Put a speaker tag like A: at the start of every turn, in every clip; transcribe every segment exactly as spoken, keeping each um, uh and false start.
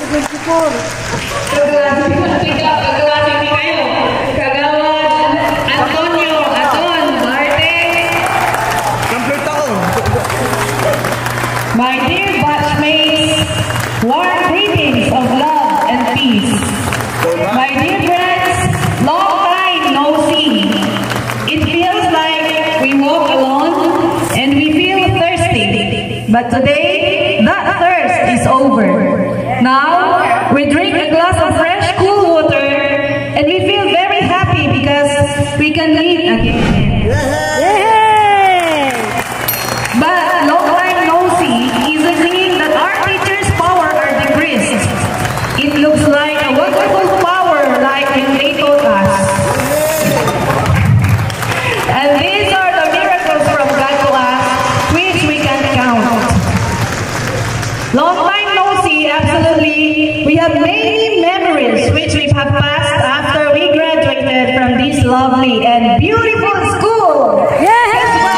A: Antonio, Aton, Marte. My dear batchmates, warm greetings of love and peace. My dear friends, long time no see. It feels like we walk alone and we feel thirsty. But today, that thirst is over. Now, we drink a glass of fresh, cool water and we feel very happy because we can meet again. But long time no see isn't mean that our teachers' power are decreased. It looks like a wonderful power like when they taught us. And these are the miracles from God to us, which we can count. Long time no see, absolutely. We have many memories which we have passed after we graduated from this lovely and beautiful school. Yeah!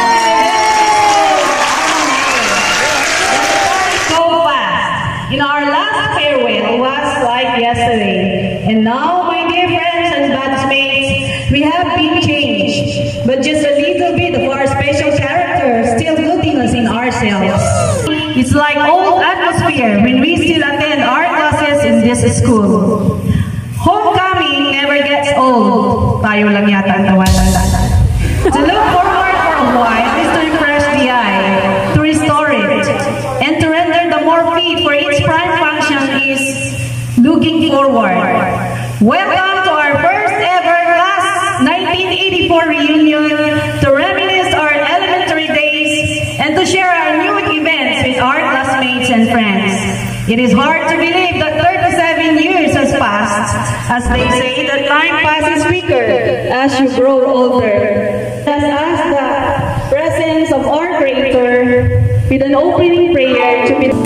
A: In our last farewell was like yesterday. And now, my dear friends and batchmates, we have been changed. But just a little bit of our special character still rooting us in ourselves. It's like old atmosphere when we still attend our classes in this school. Homecoming never gets old. Tayo lang yata ang tawanan. To look forward for a while is to refresh the eye, to restore it, and to render the more fit for its prime function is looking forward. Welcome to our first ever class nineteen eighty-four reunion, to reminisce our elementary days and to share our new events with our classmates and friends. It is hard to believe that thirty-seven years has passed. As they say, that time passes quicker as you grow older. Let us ask the presence of our Creator with an opening prayer to be.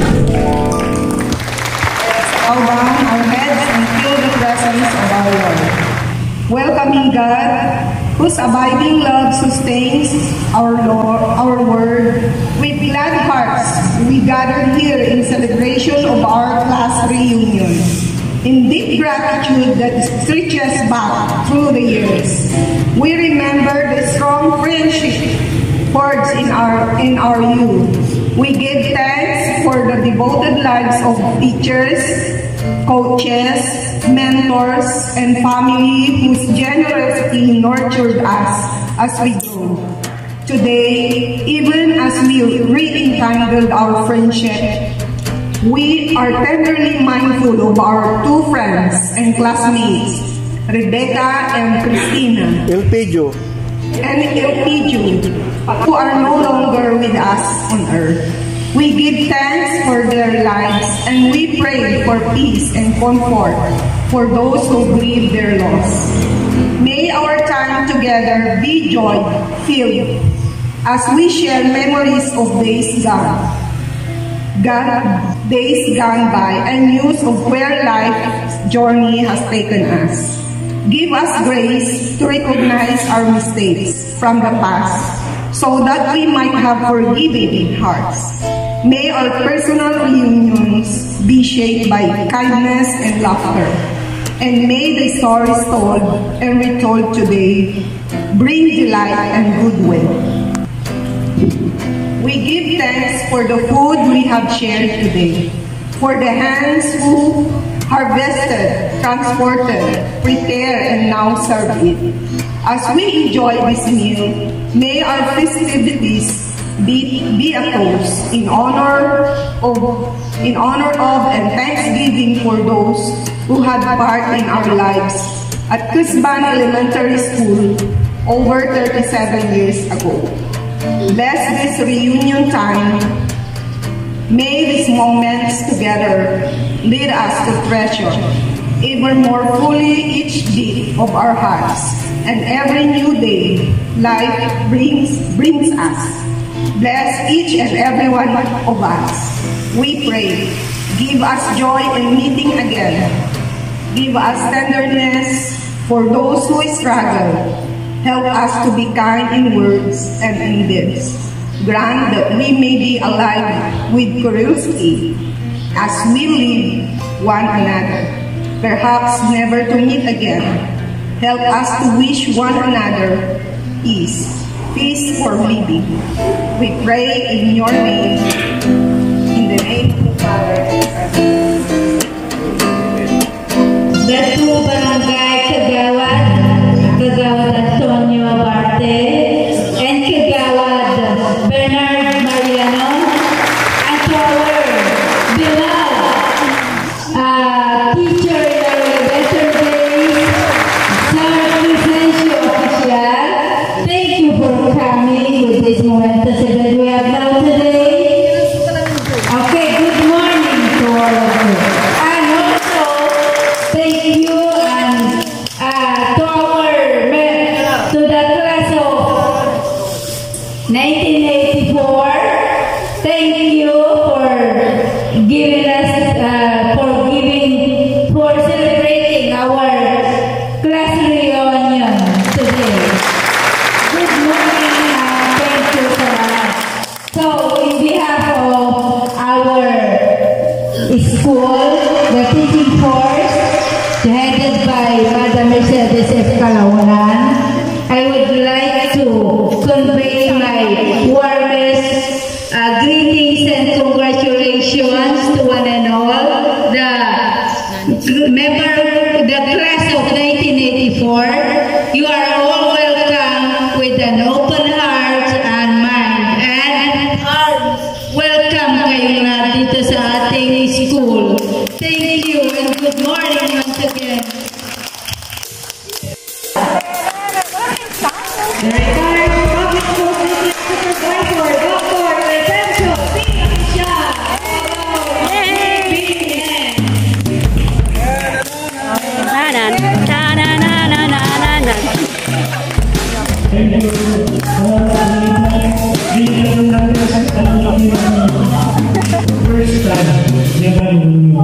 B: Bow down our heads and feel the presence of our Lord. Welcoming God, whose abiding love sustains our Lord, our word. With glad hearts, we gather here in celebration of our class reunion. In deep gratitude that stretches back through the years, we remember the strong friendship forged in our in our youth. We give thanks for the devoted lives of teachers, coaches, mentors, and family whose generosity nurtured us as we grew. Today, even as we re-entangled our friendship, we are tenderly mindful of our two friends and classmates, Rebecca and Christina.
C: Elpidio.
B: And Elpidio, who are no longer with us on earth. We give thanks for their lives and we pray for peace and comfort for those who grieve their loss. May our time together be joy-filled as we share memories of days gone, gone, days gone by and news of where life's journey has taken us. Give us grace to recognize our mistakes from the past so that we might have forgiving hearts. May our personal reunions be shaped by kindness and laughter. And may the stories told and retold today bring delight and goodwill. We give thanks for the food we have shared today, for the hands who harvested, transported, prepared, and now serve it. As we enjoy this meal, may our festivities be, be a toast in honor of, in honor of and thanksgiving for those who had part in our lives at Cusban Elementary School over thirty-seven years ago. Bless this reunion time. May these moments together lead us to treasure even more fully each beat of our hearts and every new day life brings, brings us. Bless each and every one of us. We pray. Give us joy in meeting again. Give us tenderness for those who struggle. Help us to be kind in words and in deeds. Grant that we may be alive with curiosity, as we live one another, perhaps never to meet again. Help us to wish one another peace, peace for living. We pray in your name, in the name of the Father and Son.
A: Datu Barangay Kagawad, Kagawad Antonio Abarte, and Kagawad Bernard Mariano, and to our beloved uh, teacher yesterday, Sir Crescencio Official. Thank you for coming with this momentous event we have now today. Okay, good morning to all of you. And also, thank you and uh, to our to the class of nineteen eighty-four. Thank you for giving us uh, for giving for celebrating our class reunion today. Good morning and thank you so much. So, in behalf of our school, the teaching force, headed by Madam Mercedes F. Calawanan, I would like to convey my warmest uh, greetings and congratulations to one and all, the member, the class of nineteen eighty-four. You are all welcome with an open heart and mind, and welcome kayo na dito sa ating school. Thank you and good morning once again. The retired public school district supervisor, Doctor Crescencio C. Official.
C: First time, never knew.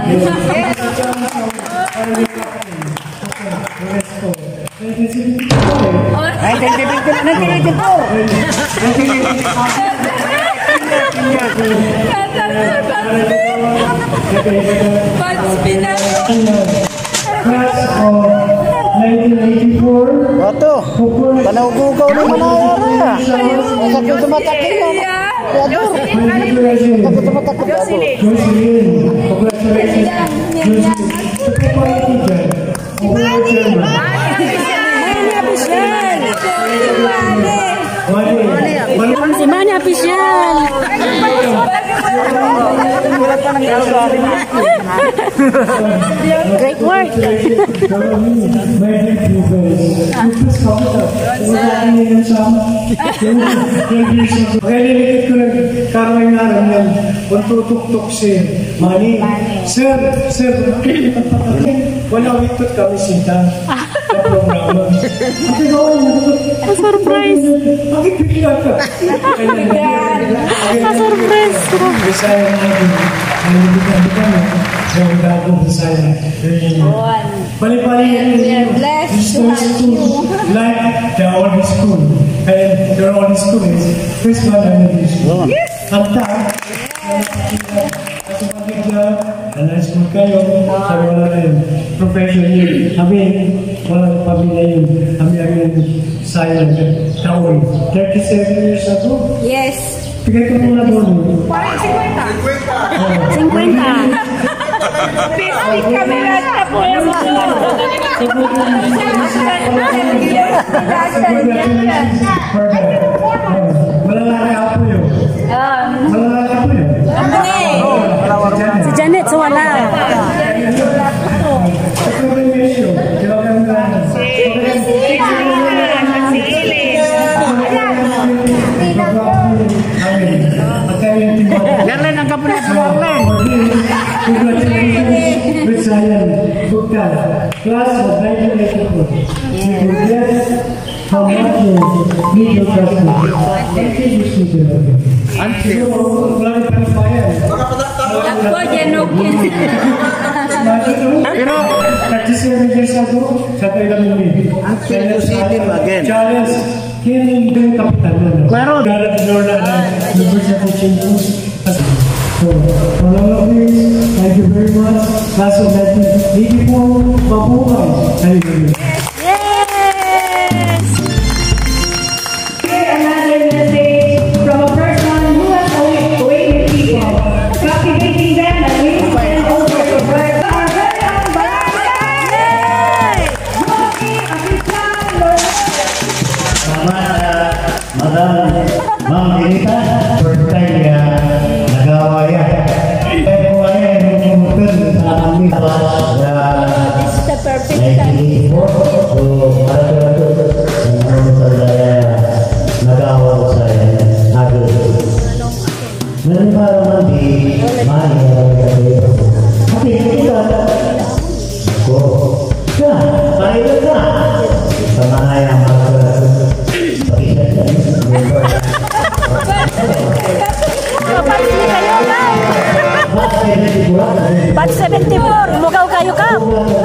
D: Ay, tentipin na tinitin po.
C: Class of nineteen eighty-four.
D: Oto, panaugugaw na manaya. Masakit tumatakil na. Masakit tumatakil na.
C: Jocelyn, congratulations. Jocelyn,
E: Si Manny Official. Great work.
C: Kaya ko lang karoon nga rin yan. Kung tutok-tok si Manny. Sir, sir, wala wikot kami sinta.
E: A surprise.
C: Bakit bigla ka?
E: A surprise.
C: Bisaya natin. Ay, bigla-bigla mo. So, gago Bisaya. Balik-balik.
B: Blessed to have you.
C: Like the old school. And the old school is Christmas Elementary School. Kanta. At pagkita, alas mo kayo, sabi wala na yun. Profession yun. Kami, walang pamilya yun. Kami ang yun sayang taon. thirty-seven years ago.
B: Yes.
C: Tigay ko muna doon.
E: cinquenta.
B: Camera na po yung mga.
C: Malalaki ako yun. Malalaki ako yun.
E: Si Janet, so wala.
D: Garland ang kapulit sa Garland.
C: Congratulations, Visayan Bukal, class of nineteen eighty-four. You will get how much you need your classmate. Thank you, Mister Until wala rin panipayan.
E: Ako, Janokin.
C: You know, thirty-seven years ago, sa tayo lang yun. Challenge, kini yung kapitan na.
D: Claro.
C: Garad Lorna na University of Chinese. So, all of this, thank you very much. Class of nineteen eighty-four, mabuhay. Thank you.
E: Yes!
A: Here another message from a person who has always waited people, captivating them and winning them over to birth. Our very own barangay! Joaquin Apitan Lorenzo.
F: Selamat, Madam Ma'am Dinita, first time ya nagawa yan. Eh, kung ano yung tumutunan sa aming class na
E: This is the perfect
F: nineteen
E: time.
F: eighty-four. So, para ko lang ito, ano sa nagawa ko sa agad. Meron pa naman di mahirap kayo. Kasi kita, ako, ka, mahirap ka. Sa mga yung mga
E: Batch seventy-four, umugaw kayo ka.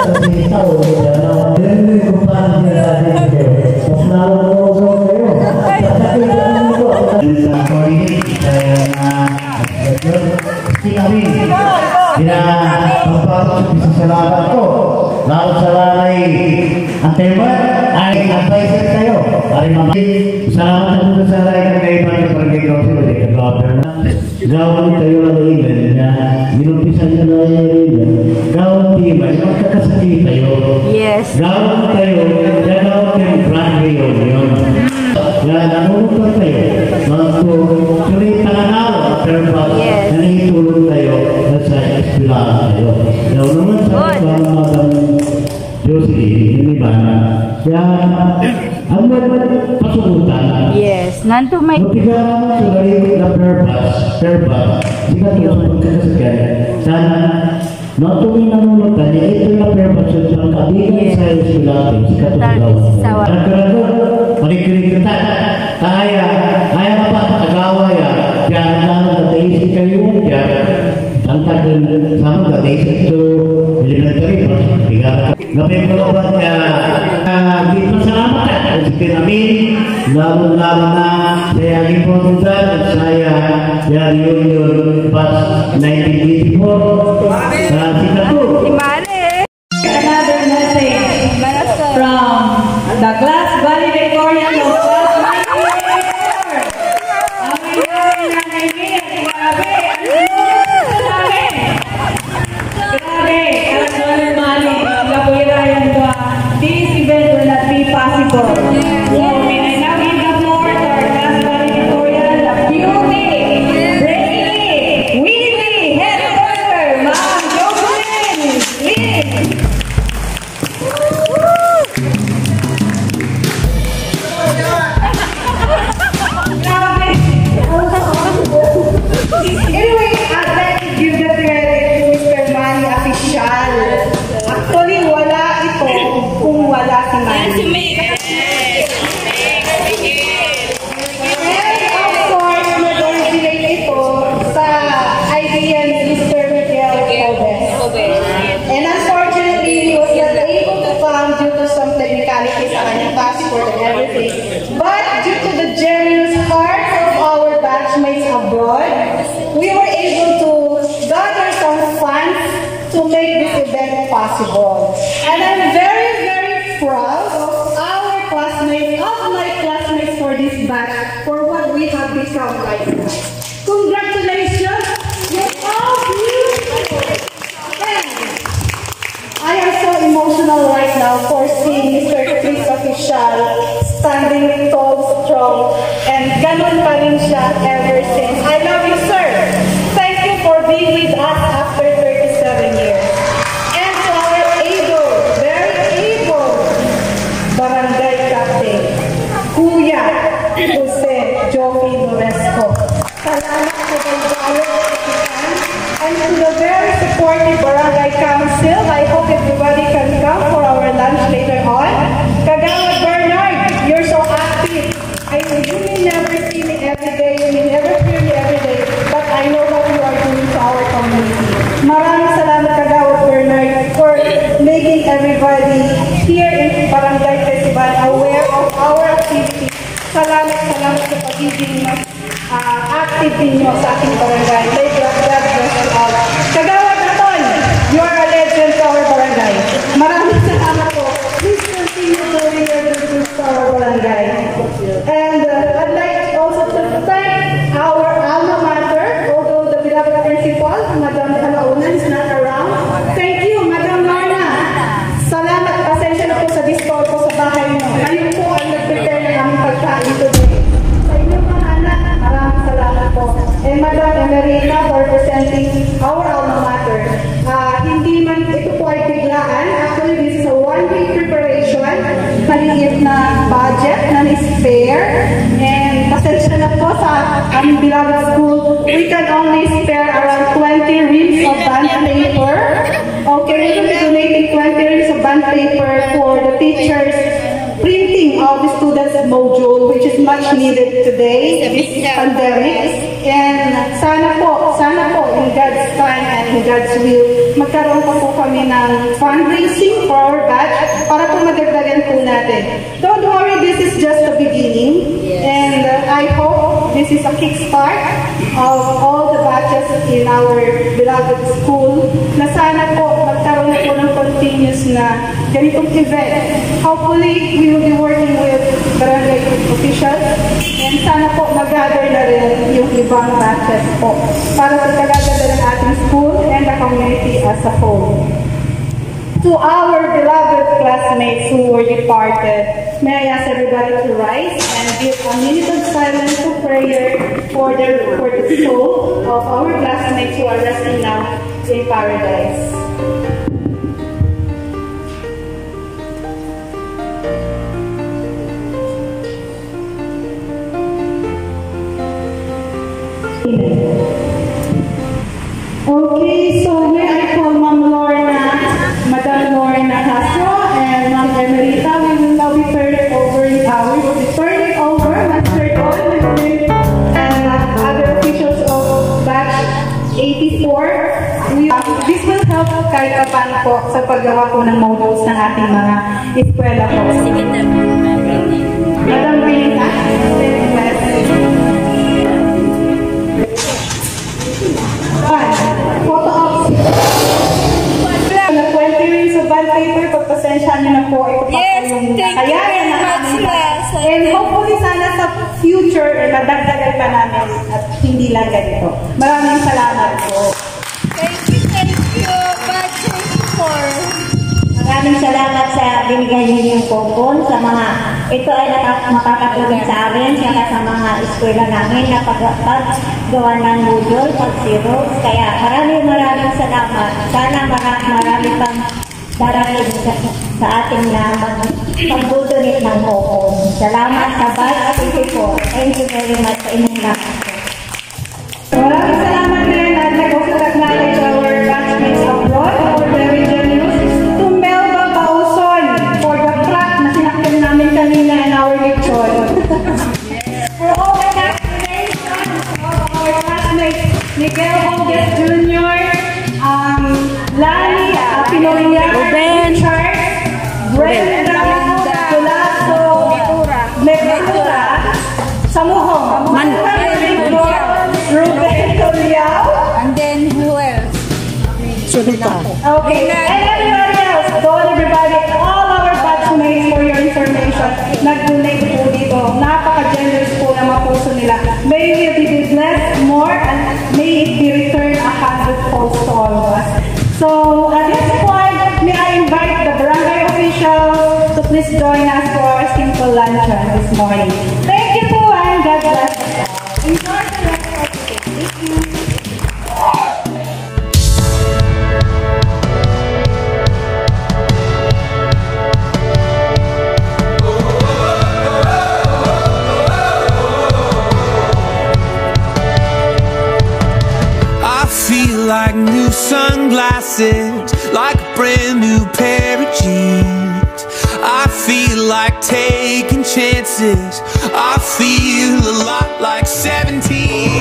F: Lalu salahai anteman, ay advisor tayo. Ari mama, salamat sa salahai kan kayo pa sa pagkakaw sa pagkakaw. Gawin tayo ng ilan na minumpisan nyo na yung ilan. Gawin tibay, magkakasakit tayo.
E: Yes.
F: Gawin tayo, gawin tayo brand yun yun. Kaya nanunod tayo, magkukulita na nawa, pero pa, nanitulog tayo na sa espilaan tayo. Kaya naman sa pagkakaw Josie, hindi ba na? Kaya, ang mga pasukutan.
E: Yes. Nanto may...
F: Matigaran mo sa gawin na purpose, purpose, sika tayo sa pagkakasakyan. Sana, natuloy na nunod tayo, ito yung purpose sa kabigan sa espilaan, sika tayo sa gawin. Nagkarado, manikilig kita. Kaya, kaya ka pa tagawa ya, kaya naman nataisip kayo, kaya tantagan sama nataisip ito, elementary, tiga. Ngayon ko ba niya, hindi pa salamat at isikin namin, lalo-lalo na saya ipotundan at saya yan yun yun batch nineteen eighty-four sa Singapore.
A: Another message from the class valedictorian of class ninety-four. Ang iyong nanaymin, grabe, ang namin. Grabe, Councilor Manny, kapirayan ko, this event will not be possible. So, may I now give the floor to our class valedictorian, the beauty, brainy, weedy, head worker, Ma'am Jocelyn Lin. Anyway, I'd like to give the credit to Mister Manny Official. Actually, wala ito kung wala si Manny. And of course, nag-originate ito sa idea ni Mister Miguel Cobes. And unfortunately, he was not able to come due to some technicalities sa kanyang passport and everything. But due to the generous heart of our batchmates abroad, we were able to gather some funds to make this event possible. And I'm very, very proud of our classmates, of my classmates for this batch, for what we have become right now. Congratulations! You're all beautiful! And I am so emotional right now for seeing Mister Chris Official standing tall, strong, and ganun pa rin siya ever since. I love you, sir! Thank you for being with us after thirty-seven years. And to our able, very able barangay captain, Kuya Jose Jovi Noresco. Salamat sa pagdalo and to the very supportive barangay council. I hope everybody can come for our lunch later on. Kagawad Bernard, you're so active. I know you may never see me every day, you may never hear me every day, but I know what you are doing to our community. Maraming salamat Kagawad Bernard for making everybody here in Barangay Festival aware of our activities. Salamat, salamat sa pagiging mas uh, active ninyo sa ating barangay. May God bless you all. Kagawad Aton, you are a legend to our barangay. Maraming salamat po. Please continue doing your good to our barangay. And uh, I'd like also to thank our alma mater, although the beloved principal, Madam Calaunan, is not around. Thank you, Madam Lorna. Salamat, pasensya na po sa discord po sa bahay mo. Kayo po ang nag-prepare ng aming pagkain today. Sa inyong mga anak, maraming salamat po. And Madam Emerita for presenting our alma mater. Uh, hindi man ito po ay biglaan. Actually, this is a one-week preparation. Maliit na budget na spare. And pasensya na po sa aming beloved school. We can only spare around twenty reams of bond paper. Okay, we will be donating twenty reams of bond paper for the teachers printing of the students' module, which is much needed today, this pandemic. And sana po, sana po, in God's time and in God's will, magkaroon pa po kami ng fundraising for our batch para po madagdagan po natin. Don't worry, this is just the beginning. And uh, I hope this is a kickstart of all the batches in our beloved school na sana po magkaroon na po ng continuous na ganitong event. Hopefully, we will be working with barangay officials and sana po mag-gather na rin yung ibang batches po para sa pagaganda ng ating school and the community as a whole. To our beloved classmates who were departed, may I ask everybody to rise and give a minute of silence to prayer for the, for the soul of our classmates who are resting now in paradise. Okay, so may I call Ma'am Lorna, Madam Lorna Castro, and Ma'am Emerita. We will now be turning over, uh, we will be turning over, Master Don, and uh, other officials of batch eighty-four. We, uh, this will help kahit kapan po sa paggawa po ng modules ng ating mga eskwela po. Madam Rita, photo ops. Na twenty reams of bond paper, pagpasensya nyo na po. Ito pa
E: Yes,
A: po yung
E: thank you very much, yes.
A: And hopefully sana sa future, eh, madagdagan pa namin at hindi lang ganito. Maraming salamat po.
E: Thank you, thank you. But thank you for...
G: Maraming salamat sa binigay ninyong kupon sa mga ito ay makakatulong sa amin saka sa mga eskwela namin na paggawa ng module, pag-zero. Kaya maraming maraming salamat. Sana marami, marami pang darating sa, sa ating na pag-donate ng kupon. Salamat sa batch eighty-four. Thank you very much sa inyong lahat.
A: Maraming salamat din at nag-also acknowledge our batchmates abroad, our very generous. Kanina in our lecture. For all the congratulations of our classmates, Miguel Holdes Junior, um, Lani Apinolia, Richard, Brenda, Tulaso, Metura, Samuhong, Ruben Toliao,
E: And then who else?
A: okay, and everybody else, don't everybody, all our batchmates for your information, nag-donate po dito. Napaka-generous po ng mga puso nila. May we be blessed more and may it be returned a hundredfold to all of us. So, at this point, may I invite the barangay officials to please join us for our simple luncheon this morning. Thank you po and God bless us all. Enjoy the rest of the day. Thank you.
H: Like new sunglasses, like a brand new pair of jeans. I feel like taking chances. I feel a lot like seventeen.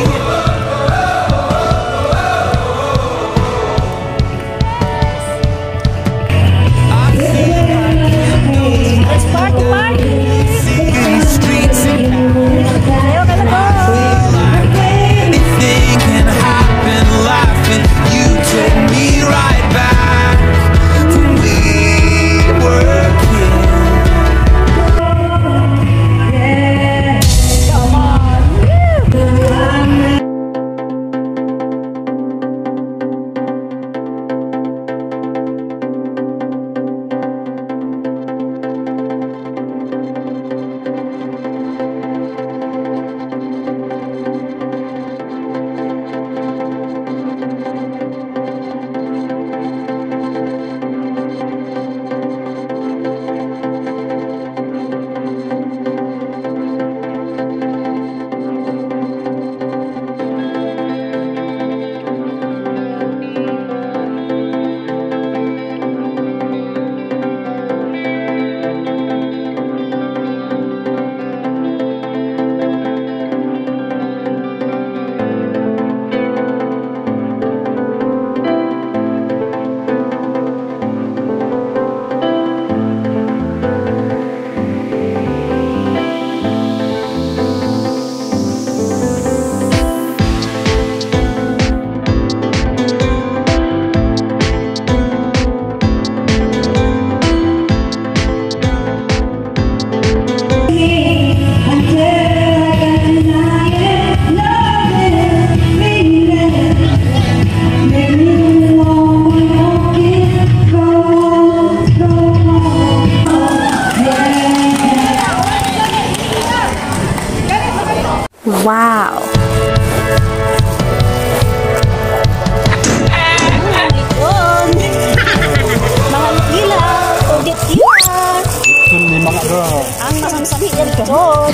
H: I feel like
E: Let's party, party!
H: sick in the streets and I feel like
E: Wow! Mga ilaw, tugit yun!
D: Hindi mga girl.
E: Ang masasabi yan doon!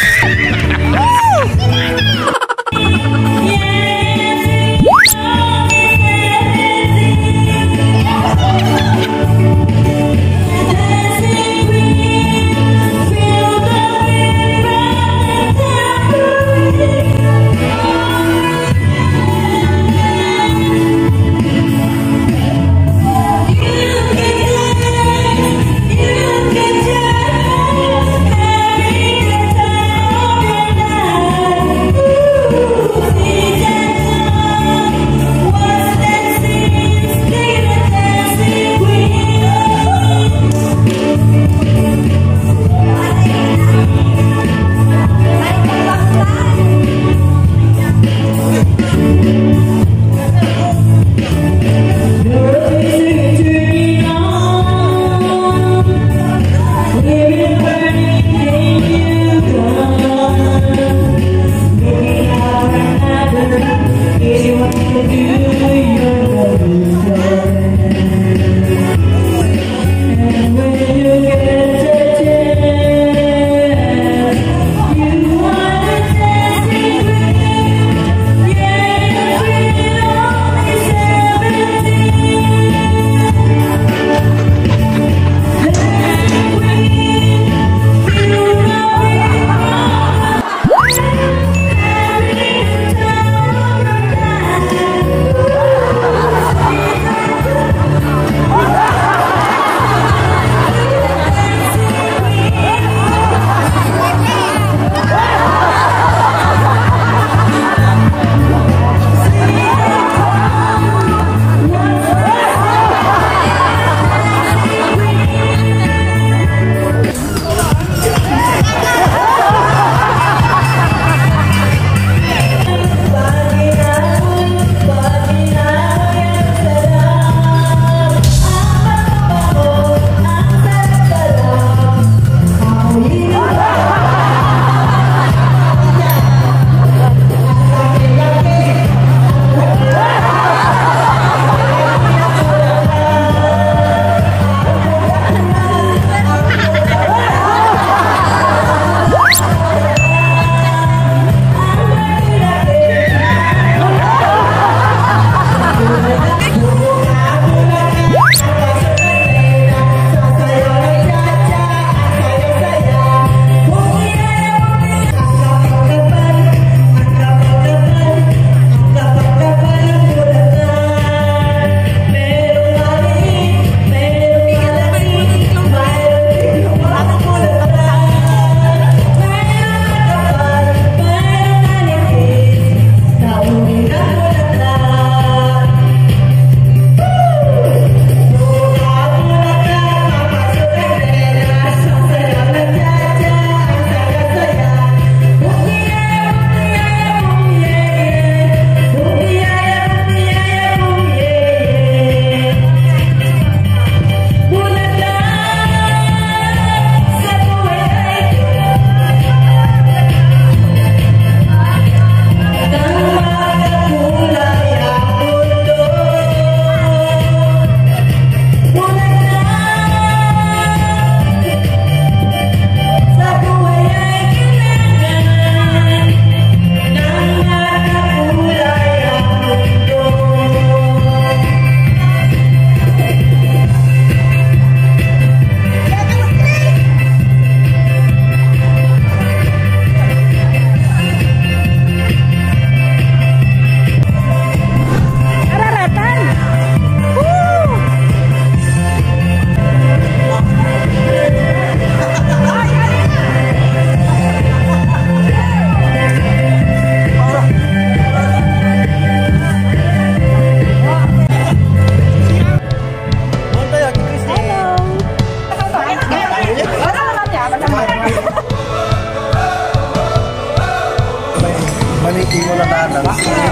I: Manitin mo na nalang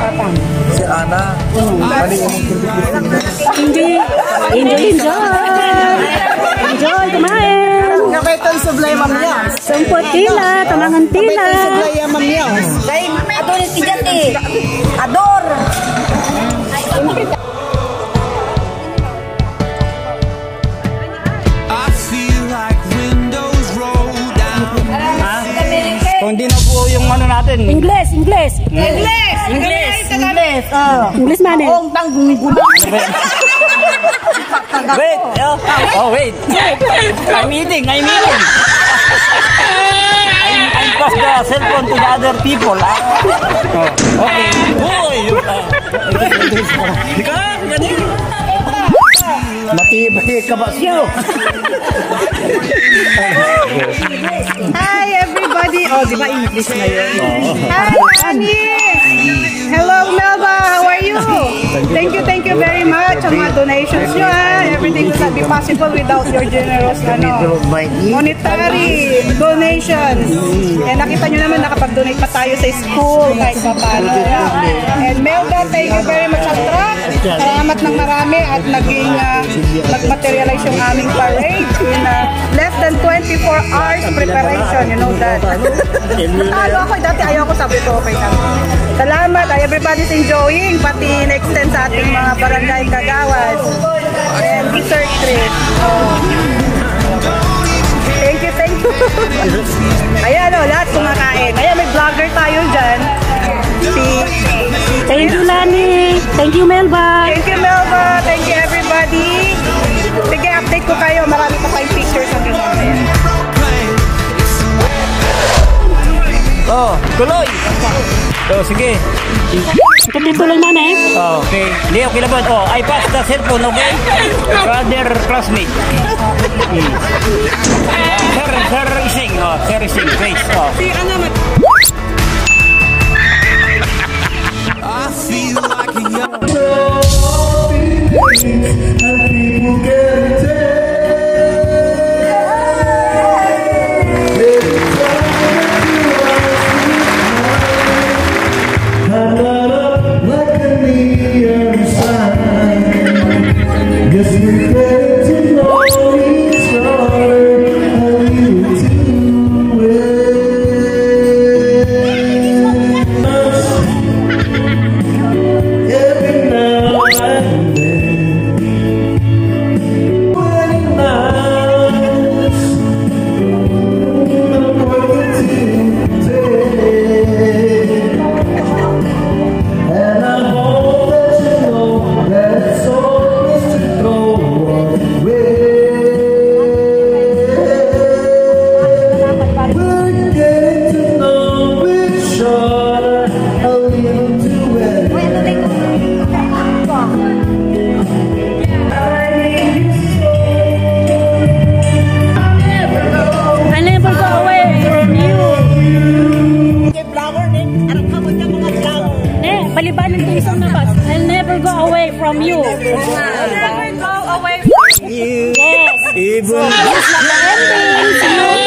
I: si Ana. Manitin mo
E: Hindi. Enjoy, enjoy. Enjoy, kumain.
D: Beton sublay mamnya.
E: Sumpot tila, tamangan tila.
D: Beton sublay mamnya.
G: Dahil ador yung tijati. Ador.
H: I feel like windows roll down.
D: Kung di na po yung ano natin.
E: English, English.
G: English!
D: English. English. Oh.
E: English man eh.
D: Ang tanggung gulang. Wait. Oh, oh wait. I'm eating. I'm eating. I'm, I'm pass the cell phone to the other people. Ah. Oh, okay. Boy. Ika, gani. Matibay ka ba siyo?
A: Hi everybody! Oh, di ba English na yun? Hi, Annie! Hello, Melba! How are you? Thank you, thank you very much sa mga donations nyo, ha? Everything will not be possible without your generous ano, monetary donations. And nakita nyo naman, nakapag-donate pa tayo sa school kahit pa paano. And Melba, thank you very much, Altra. Salamat ng marami at naging uh, nag-materialize yung aming parade in uh, less than twenty-four hours preparation, you know that. Nakalo ako, dati ayaw ko, sabi ko, okay na. Salamat, everybody's enjoying, pati na-extend sa ating mga barangay kagawad. And research trip. Oh. Thank you, thank you. Ayan o, lahat kumakain. Ayan, may vlogger tayo dyan. Si,
E: Thank you, Lani. Thank you, Melba.
A: Thank you, Melba. Thank you, everybody. Sige, update ko kayo. Marami pa kayong pictures ang ginawa.
D: Oh, tuloy. Oh, sige.
E: Tuloy na na eh.
D: Oh, okay. Hindi, okay lang ba? Oh, I pass the cellphone, okay? To other classmate. Hmm. Sir, sir Ising. Oh, sir Ising, please. Oh.
H: I feel like a young.
E: I'll never go away from you. I'll never go away from you. Yes.
D: Even.
E: So, yes,